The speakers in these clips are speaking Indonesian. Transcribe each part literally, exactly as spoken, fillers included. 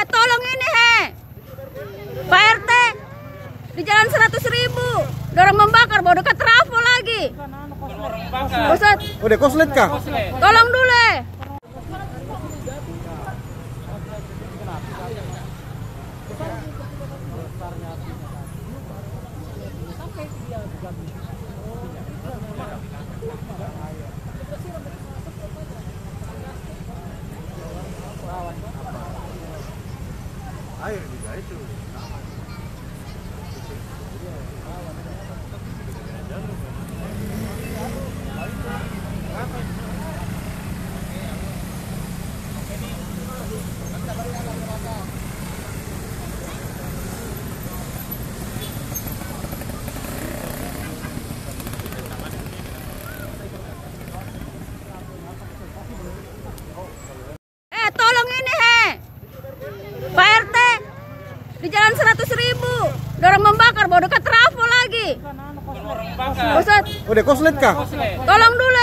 tolong ini he, Pak R T di jalan seratus ribu, dorong membakar, bawa dekat trafo lagi. Ustaz, udah koslet kah? Tolong dulu. Air juga itu. Eh, tolong ini he, Pak R T di jalan seratus ribu, dorong membakar, bawa dekat trafo lagi. Ustaz, udah koslet kah? Tolong dulu.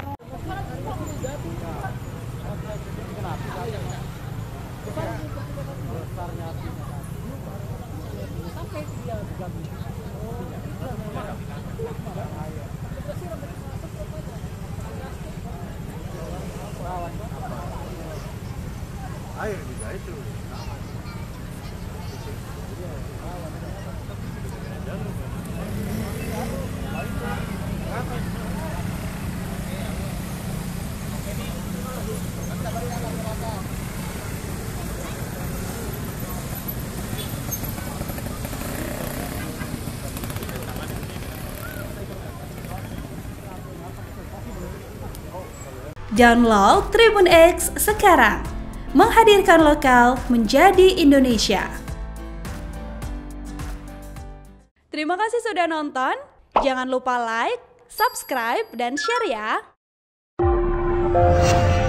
Air juga itu. Download Tribun X sekarang, menghadirkan lokal menjadi Indonesia. Terima kasih sudah nonton. Jangan lupa like, subscribe, dan share ya.